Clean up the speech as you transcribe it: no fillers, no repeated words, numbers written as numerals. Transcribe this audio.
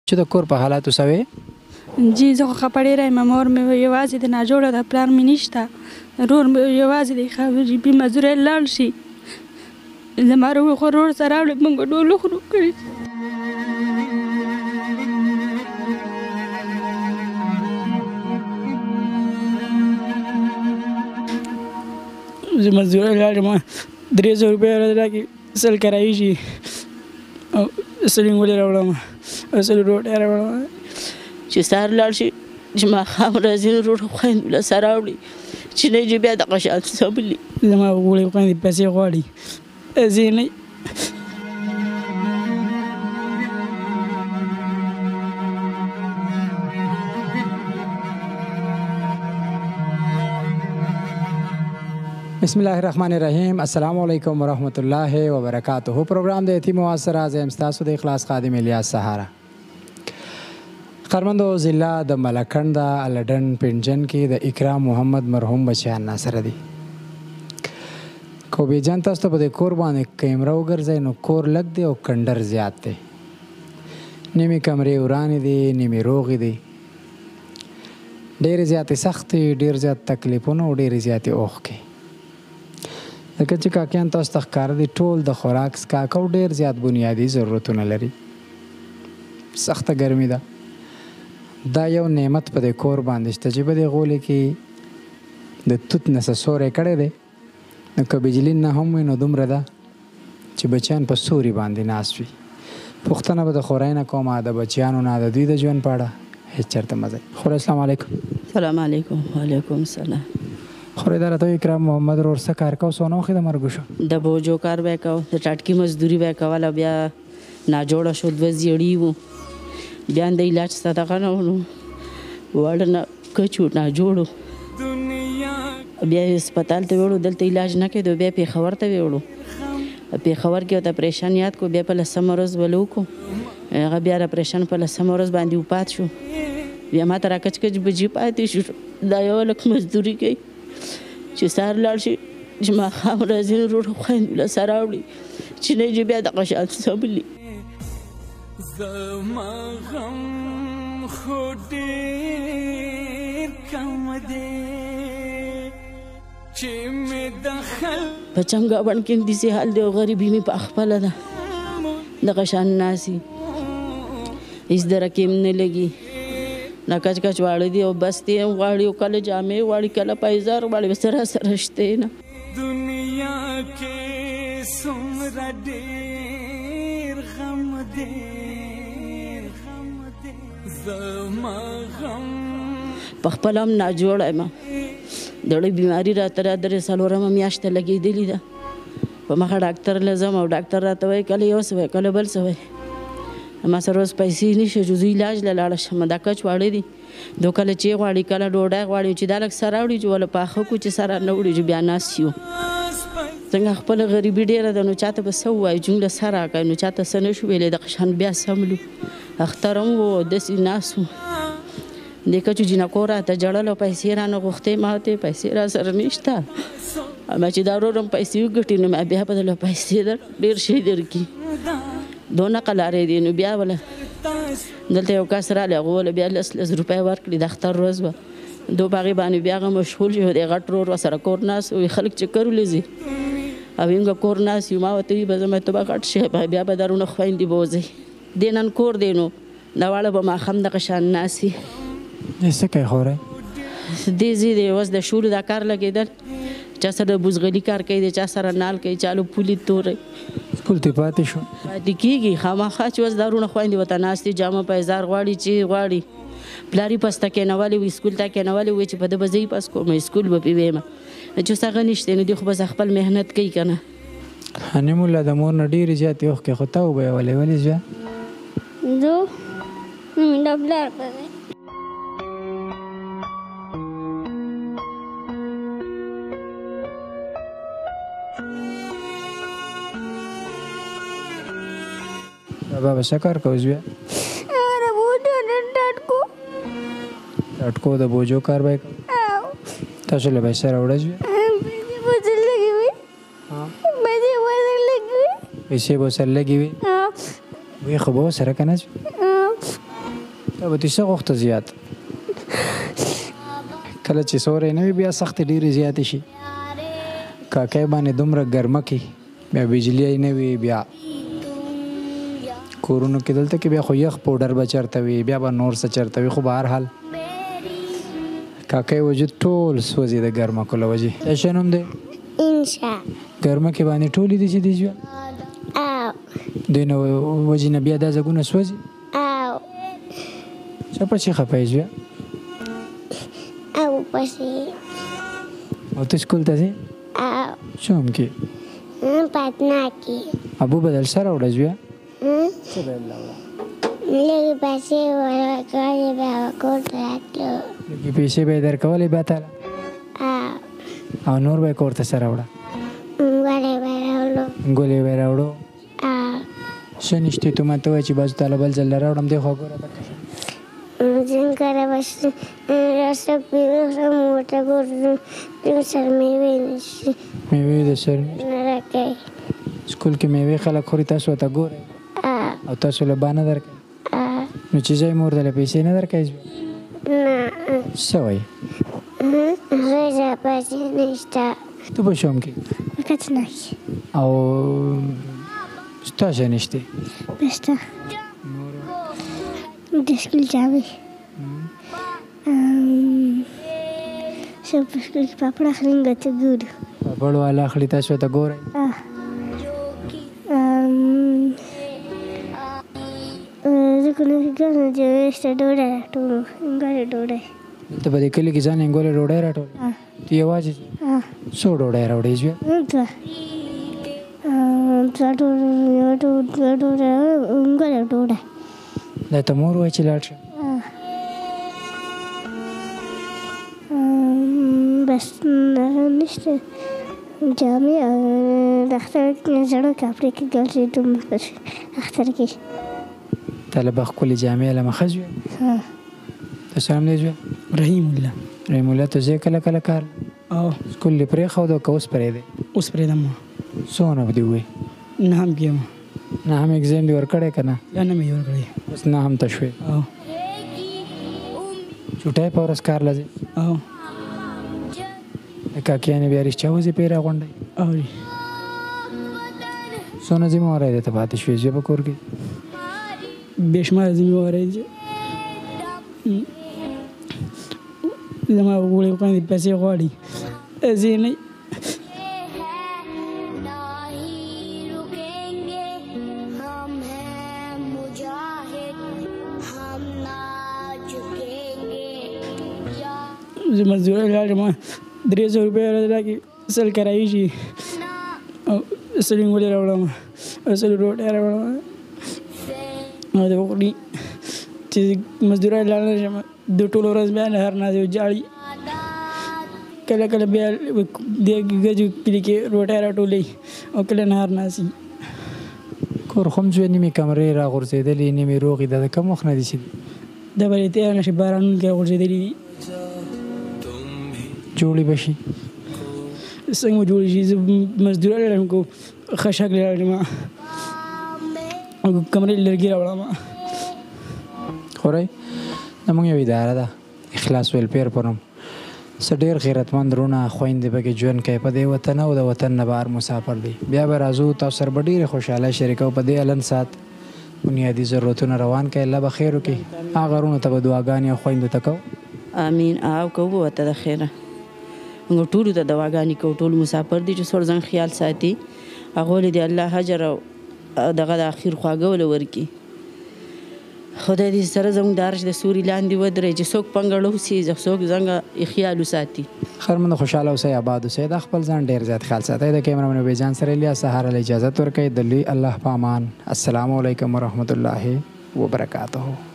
چې د کور په حالاتو سوې جی زه خو خپه ډېره یم. مور مې یوازې د ناجوړه ده، پلار مې نشته، ورور مې یوازې دی. بي مزدوری لاړ شي، زما ورور سره راوړي، موږ ډوډۍ خورو کړي. زه مزدورۍ لاړم، 300 روپۍ راکړي، 100 کرایي شي او 100 ګولۍ راوړم او 100 روټۍ راوړم. چې سهار لاړ شي، چې ماښام راځي نو روټ خویندو له سره راوړي، چې نه چې بیا دغه شان سملي. زما وړې خویندې پیسې غواړي، زه نه. بسم الله الرحمن الرحیم. السلام علیکم ورحمت الله وبرکاته. پروګرام د یتیم او سره زم تاسو د اخلاص خادم الیاس سهارا. خرمندو ضلع د ملکنډ الډن پنجن کې د اکرام محمد مرحوم بچیان ناصر دي. کو به جان تاسو ته په کور باندې کیمرا وګرځي نو کور لګ دی او کندر زیات دی. نیمه کمرې ورانې دي، نیمه روغې دي. ډېر زیات سخت، ډېر زیات تکلیفونه او ډېر زیات اوښکې. ځکه چې کاکیان تاسو ته ښکاره دي ټول د خوراک څښاک او ډېر زیات بنیادي ضرورتونه لري. سخته ګرمي ده. دا یو نعمت په دې کور باندې شته چې په دې غولې کې د توت نه څه سوری کړی دی، نو که بجلي نه هم وي نو دومره ده چې بچیان په سوري باندې ناست وي. پوښتنه به د خورۍ نه کومه د بچیانو نه د دوی د ژوند په اړه هېڅ چېرته مه ځئ. خورۍ السلام علیکم. سلام علیکم. وعلیکم السلام. خورۍ دا راته اکرام محمد ورور څه کار کو څو نوخې د مرګ شو؟ د بوجو کار به یې کو، د ټاټکي مزدوري به یې کوله، بیا ناجوړه شو، 2 زیړي وو، بیا د علاج صدقه نه ونو وړ نه کچو ناجوړو، بیا هسپتال ته وړو، دلته علاج نه کېدو، بیا پېښور ته وړو. پېښور کې ورته اپریشن یاد کو، بیا په 10مه ورځ ولو کو، هغه بیا اپریشن په 10مه ورځ باندې وفات شو. بیا ما ته راکچ کچ بجې پاتې شو. دا یو هلک مزدوري کوي چې سهار لاړ شي، چې ماښام راځي نو روټ خویندو له سره راوړي، چې نه چې بیا دغه شان سملي. زما غم خو ډېر کم دی چې مې دخل په چمګاوڼ کې داسې حال دی او غریبي مې په خپله ده. دغه شان ناسي، هېڅ درکې هم نه لګي، نه کچ کچ واړه دي او بس دي غواړي، او کله جامې غواړي، کله پایزار غواړي، بس راسره شته نه. دنیا کې څومره ډېر غم دی، زما غم په خپله هم ناجوړه یم. دړې بیماري راته را 3 میاشته لګېدلې ده. په مخه ډاکټر له ځم او ډاکټر راته وایي کله یو څه وایي، کله بل څه وایي. ما سره اوس پیسې نشته چې زه علاج له لاړه شم. دا کچ واړه دي، دو کله چې غواړي، کله ډوډۍ غواړي، چې دا لږ سره راوړي چې وله پاخه کړو، چې سره نه وړي چې بیا ناست یو. څنګه خپله غریبي ډېره ده، نو چاته به څه ووایو چې موږ له سره راکړئ، نو چاته څه نه شو ویلی. دغه شان بیا سملو، اختر هم و، داسې ناست وو. دې کچو جینکو راته ژړل او پیسې رانه غوښتې، ما ورته پیسې را سره نشته، اما چې دا ورور هم پیسې وګټي نو ما بیا به درله پیسې ډېر شی درکړي. 2 نقل لارې دي، نو بیا وله دلته یو کس رالی، هغه وله بیا 10 روپۍ ورکړي. د اختر ورځ وه، دو په هغې باندې بیا هغه مشغول شو. د غټ ورور ورسره کور ناست وي، خلک چکر ولځي او موږ کور ناست یو. ما ورته وي به زما ته به غټ شی، بیا به درونه خویندې به وځئ. دې نن کور دی، نو دا واړه به ماښام دغه شان ناست وي. څه کوي خورۍ؟ دې ځای دی اوس د شولو دا کار لګېدل، چا سره بوزغلي کار کوي، د چا سره نال کوي، چا له پولي توری. سکول ته پاتې شو؟ پاتې کېږي خامخا، چې اوس دارونه خویندې ورته ناست دي، جامه پیزار غواړي، چې غواړي. پلار یې پس ته کېنولی وي، سکول ته کېنولی وي چې په ده به زه یې پس کوم، سکول به پې ویمه، چې اوس هغه نشته، نو دوی خو بس خپل محنت کوي که نه. حنیم الله د مور نه ډېرې زیاتې اوښکې خو ته وبهولې، ولې زویه؟ زه د پلار په ځای بابا څه کار کوو زویه؟ د بوجو د ټاټکو ټاټکو د بوجو کار به یې کوو؟ تاسو له پیسې راوړه زویه؟ پیسې به سره لګې وي، پیسې به سره لګې وي؟ وی خو به سره که نه زویه؟ ته به دې څه غوښته زیات کله چې سوری نه وي بیا سختې ډېرې زیاتې شي کاکۍ باندې دومره ګرمه کې بیا بجلی نه وي بیا کورونو کې دلته کې بیا خو یخ پوډر به چېرته وي بیا به نور څه چېرته وي خو به هر حال کاکۍ وجود ټول سوځي د ګرمکو له وجې څه شی نوم دی انشا ګرمکې باندې ټولې دي چې دي ژوند او دوی نه وجې نه بیا دا ځګونه سوځي او څه پسې خفه یې ژوند او پسې او ته سکول ته ځې او چوم کې پټنا کې ابو بدل سره وړه ژوند لږ پیسې ورکړې بیا کور ته راتلو لږې پیسې به یې درکولې بیا تاله او نور به یې کور ته سره وړه ګولې به راوړو ګولې به یې راوړو او څه نشته ته ماته وایې چې بس تاله بل ځل راوړم دی خو ګوره څنګه بس راسته پیغله موټه ګورم سر میوې نشي میوې د سر نه راکوي سکول کې میوې خلک خوري تاسو ورته ګورئ او تاسو له با نه درکوي نو چې ځای مور دله پیسې نه درکوي نه څه وایي غېږه پیسې نشته ته په شوم کې پټنا کې او ستا څه نشته بسته د سکول جامې सब स्कूल के पापड़ खरीद गए गुड़ पापड़ वाला खड़ी था सो तक गोरे जुकुने गाने जो स्टडोरे तो गाने डोरे तो बड़ी कली की जाने गोले डोरे राटो तो ये आवाज सो डोरे राउडे जो तो डोरे गाने डोरे दा तो मोर वाची लाट बस निश्चित जामे अख्तर जड़ों कापड़े की गल से तुम अख्तर की طلب خپل جامع له مخزو ها ته سلام دی رحیم الله رحیم الله ته ځکه کله کله کار او سکول پرې خو د کوس پرې دی اوس پرې دم سونه دی وې نه هم کېم نه هم ایگزام دی ورکړې کنه یا نه مې ورکړې بس نه هم تشوي او چټای پورس کار لږه او کاکیانه بیا رښتیا وځي پیرا غونډه او سونه زمو راځي ته پاتې شوې چې په کور کې بشمار ذمہواری زما وګړي باندې پیسې غواړي ځینې مزدور لاړم 300 روپیا راځي سل کرایي شي او سلینګ ولې راوړم اصل روټه راوړم نو د وګړي چې مزدور لاړم د ټولو ورځ بیا نه هر نه جاړي کله کله بیا د غجو کې روټه راټولې او کله نه هر نه سي کور خم ځو نیمه کمرې را غورځېدلې نیمه روغې د کوم وخت نه دي شي د بلې ته نشي باران کې غورځېدلې جوړي بشي څنګه جوړي شي مزدور لاړم کو خشک لاړم او کمرې لرګي راوړم خوري نمونږ یو اداره ده اخلاص ویلفیر پروم سډیر غیرتمند رونه خويندې به ژوند کوي په دې وطن او د وطن نه بهر مسافر دي بیا به راځو تاسو سره ډیره خوشاله شریکو په دې الن سات بنیادی ضرورتونه روان کړي الله به خیر وکړي هغه رونه ته دعاګانې خويندو تکو امين او کوو ته د خیره موږ ټول ته دعاګانې کوو ټول مسافر دي چې سور ځان خیال ساتي هغه دې الله حجر او دغه د اخر خواږه ول ورکی خدای دې سره زموږ دارش د سوري لاندې ودرې چې څوک پنګړو سي څوک څنګه خیال وساتي خرمن خوشاله اوسئ آباد اوسئ د خپل ځان ډیر زیات خیال ساتئ د کیمرمن بیجان سره الیا سهار له اجازه ورکړئ د الله پامان السلام علیکم ورحمت الله وبرکاته